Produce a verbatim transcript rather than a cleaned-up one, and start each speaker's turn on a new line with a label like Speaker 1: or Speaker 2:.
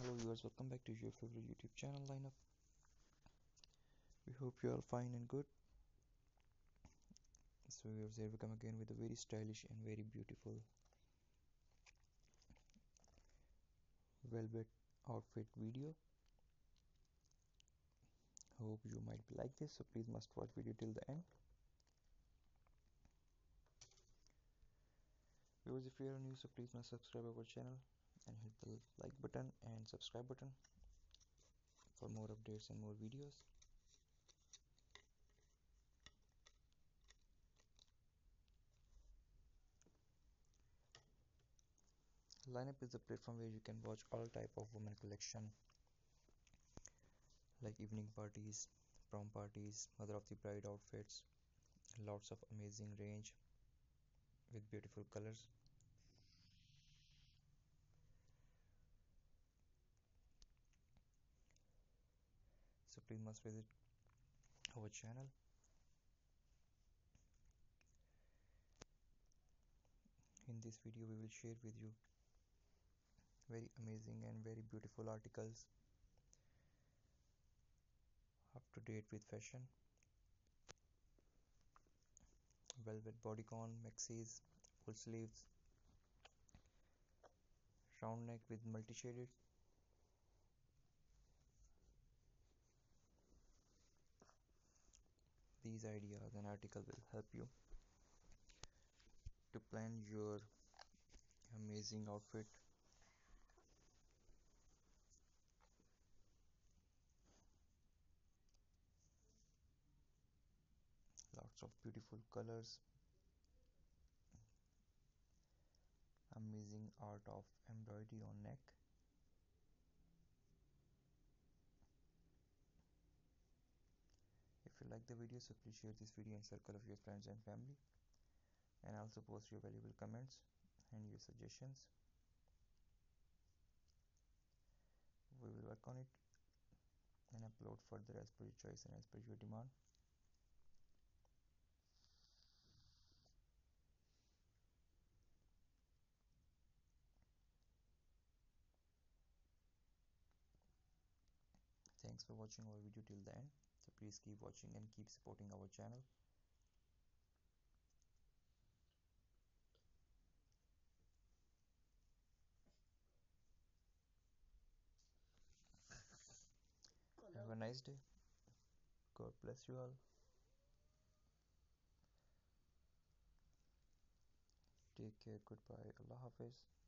Speaker 1: Hello viewers, welcome back to your favorite YouTube channel lineup. We hope you are fine and good. So viewers, here we come again with a very stylish and very beautiful velvet outfit video. Hope you might like this, so please must watch video till the end. Viewers, if you are new, so please must subscribe our channel and hit the like button and subscribe button for more updates and more videos. Lineup is the platform where you can watch all type of women collection like evening parties, prom parties, mother of the bride outfits, lots of amazing range with beautiful colors. So please must visit our channel. In this video we will share with you very amazing and very beautiful articles up to date with fashion. Velvet bodycon, maxis, full sleeves, round neck with multi-shaded. These ideas and article will help you to plan your amazing outfit. Lots of beautiful colors, amazing art of embroidery on neck. If you like the video, so please share this video in circle of your friends and family, and also post your valuable comments and your suggestions. We will work on it and upload further as per your choice and as per your demand. Thanks for watching our video till the end. So please keep watching and keep supporting our channel. Have a nice day. God bless you all. Take care. Goodbye. Allah Hafiz.